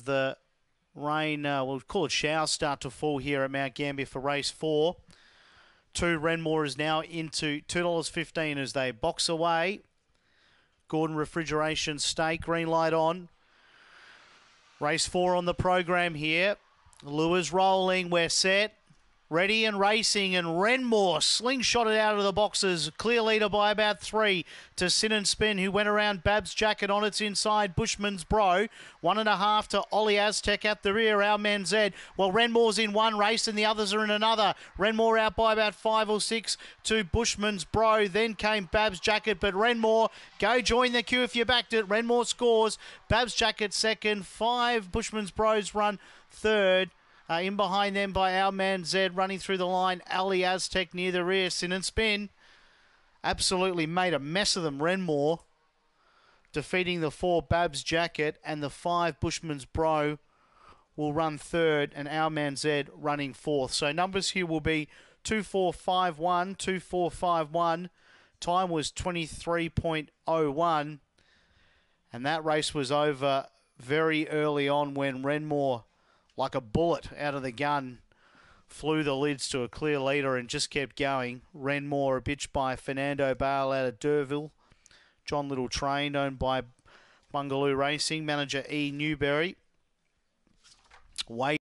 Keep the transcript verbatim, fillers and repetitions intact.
the rain, uh, we'll call it showers, start to fall here at Mount Gambier for race four. Two, Renmore is now into two dollars fifteen as they box away. Gordon Refrigeration Steak, green light on. Race four on the program here. Lures rolling, we're set. Ready and racing, and Renmore slingshotted out of the boxes. Clear leader by about three to Sin and Spin, who went around Babs Jacket on its inside. Bushman's Bro, one and a half to Ollie Aztec at the rear. Our man Zed. Well, Renmore's in one race and the others are in another. Renmore out by about five or six to Bushman's Bro. Then came Babs Jacket, but Renmore, go join the queue if you backed it. Renmore scores. Babs Jacket second. Five Bushman's Bros run third. Uh, in behind them by our man Zed, running through the line. Ali Aztec near the rear. Sin and Spin absolutely made a mess of them. Renmore defeating the four Babs Jacket, and the five Bushman's Bro will run third, and our man Zed running fourth. So numbers here will be two four five one, two four five one. Time was twenty-three point oh one, and that race was over very early on when Renmore, like a bullet out of the gun, flew the lids to a clear leader and just kept going. Renmore, a bitch by Fernando Bale out of Derville. John Little trained, owned by Bungaloo Racing. Manager E. Newberry. Way